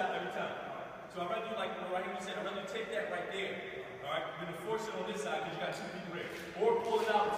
out every time. So I'd rather do like right here, I'd rather take that right there. All right, you're gonna force it on this side because you got two people there. Or pull it out